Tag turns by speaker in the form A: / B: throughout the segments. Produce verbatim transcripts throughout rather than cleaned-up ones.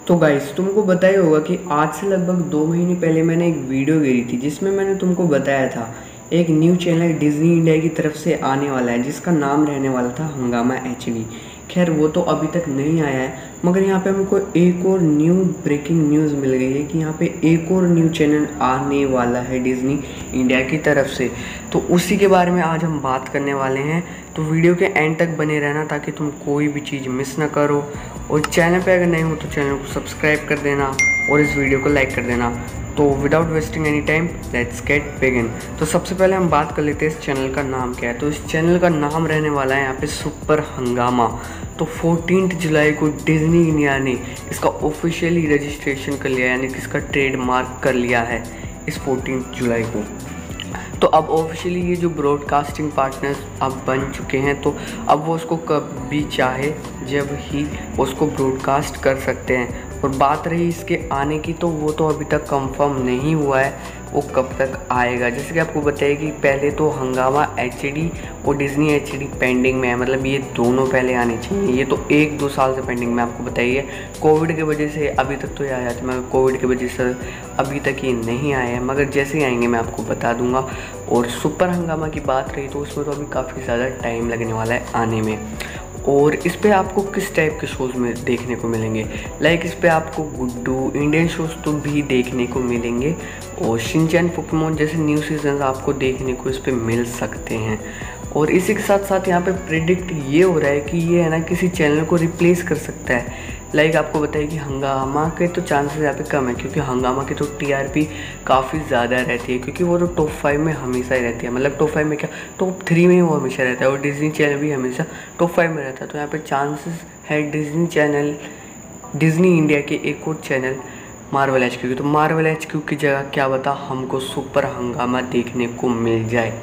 A: तो गाइस तुमको पता ही होगा कि आज से लगभग दो महीने पहले मैंने एक वीडियो गिरी थी जिसमें मैंने तुमको बताया था एक न्यू चैनल डिज्नी इंडिया की तरफ से आने वाला है जिसका नाम रहने वाला था हंगामा एच डी। खैर वो तो अभी तक नहीं आया है, मगर यहाँ पे हमको एक और न्यू ब्रेकिंग न्यूज़ मिल गई है कि यहाँ पे एक और न्यू चैनल आने वाला है डिज्नी इंडिया की तरफ से। तो उसी के बारे में आज हम बात करने वाले हैं, तो वीडियो के एंड तक बने रहना ताकि तुम कोई भी चीज़ मिस ना करो। और चैनल पे अगर नहीं हो तो चैनल को सब्सक्राइब कर देना और इस वीडियो को लाइक कर देना। तो without wasting any time let's get begin. तो सबसे पहले हम बात कर लेते हैं इस चैनल का नाम क्या है। तो इस चैनल का नाम रहने वाला है यहाँ पे सुपर हंगामा। तो चौदह जुलाई को डिज्नी इंडिया ने इसका ऑफिशियली रजिस्ट्रेशन कर लिया, यानी कि इसका ट्रेडमार्क कर लिया है इस चौदह जुलाई को। तो अब ऑफिशियली ये जो ब्रॉडकास्टिंग पार्टनर्स अब बन चुके हैं, तो अब वो उसको कब भी चाहे जब ही उसको ब्रॉडकास्ट कर सकते हैं। और बात रही इसके आने की, तो वो तो अभी तक कंफर्म नहीं हुआ है वो कब तक आएगा। जैसे कि आपको बताया कि पहले तो हंगामा एच डी और डिज्नी एच डी पेंडिंग में है, मतलब ये दोनों पहले आने चाहिए। ये तो एक दो साल से पेंडिंग में, आपको बताइए कोविड की वजह से अभी तक तो ये आया था, मगर कोविड की वजह से अभी तक ये नहीं आया है, मगर जैसे ही आएंगे मैं आपको बता दूंगा। और सुपर हंगामा की बात रही तो उसमें तो अभी काफ़ी ज़्यादा टाइम लगने वाला है आने में। और इस पे आपको किस टाइप के शोज़ में देखने को मिलेंगे, लाइक इस पे आपको गुड्डू इंडियन शोज़ तो भी देखने को मिलेंगे और शिनचैन पोकेमोन जैसे न्यू सीजन आपको देखने को इस पे मिल सकते हैं। और इसी के साथ साथ यहाँ पे प्रेडिक्ट ये हो रहा है कि ये है ना किसी चैनल को रिप्लेस कर सकता है। लाइक आपको बताइए कि हंगामा के तो चांसेस यहाँ पे कम है, क्योंकि हंगामा की तो टीआरपी काफ़ी ज़्यादा रहती है, क्योंकि वो तो टॉप फाइव में हमेशा ही रहती है। मतलब टॉप फाइव में क्या, टॉप थ्री में ही वो हमेशा रहता है, और डिज्नी चैनल भी हमेशा टॉप फाइव में रहता है। तो यहाँ पे चांसेस है डिज्नी चैनल डिज्नी इंडिया के एक और चैनल मार्वल एच क्यू की, तो मार्वल एच क्यू की जगह क्या बता हमको सुपर हंगामा देखने को मिल जाए।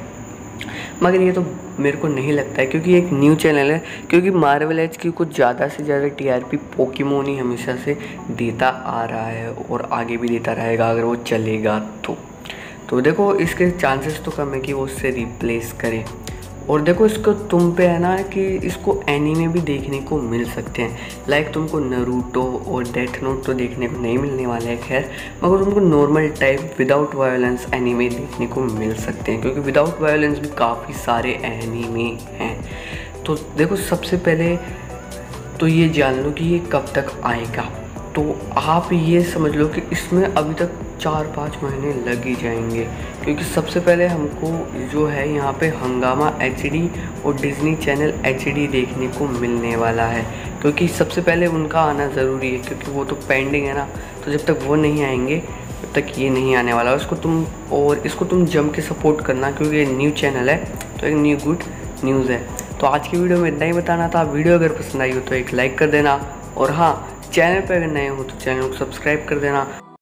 A: मगर ये तो मेरे को नहीं लगता है, क्योंकि एक न्यू चैनल है, क्योंकि मार्वल एच क्यू को ज़्यादा से ज़्यादा टीआरपी पोकेमोन ही हमेशा से देता आ रहा है और आगे भी देता रहेगा अगर वो चलेगा तो। तो देखो इसके चांसेस तो कम है कि वो उससे रिप्लेस करे। और देखो इसको तुम पे है ना कि इसको एनीमे भी देखने को मिल सकते हैं, लाइक तुमको नरूटो और डेथ नोट तो देखने को नहीं मिलने वाले हैं खैर, मगर तुमको normal type without violence anime देखने को मिल सकते हैं, क्योंकि विदाउट वायलेंस भी काफ़ी सारे एनीमे हैं। तो देखो सबसे पहले तो ये जान लो कि ये कब तक आएगा। तो आप ये समझ लो कि इसमें अभी तक चार पाँच महीने लग ही जाएंगे, क्योंकि सबसे पहले हमको जो है यहाँ पे हंगामा एच डी और डिज्नी चैनल एच डी देखने को मिलने वाला है, क्योंकि सबसे पहले उनका आना ज़रूरी है, क्योंकि वो तो पेंडिंग है ना। तो जब तक वो नहीं आएंगे तब तक ये नहीं आने वाला। उसको तुम और इसको तुम जम के सपोर्ट करना, क्योंकि ये न्यू चैनल है तो एक न्यू गुड न्यूज़ है। तो आज की वीडियो में इतना ही बताना था। वीडियो अगर पसंद आई हो तो एक लाइक कर देना, और हाँ चैनल पर अगर नए हो तो चैनल को सब्सक्राइब कर देना।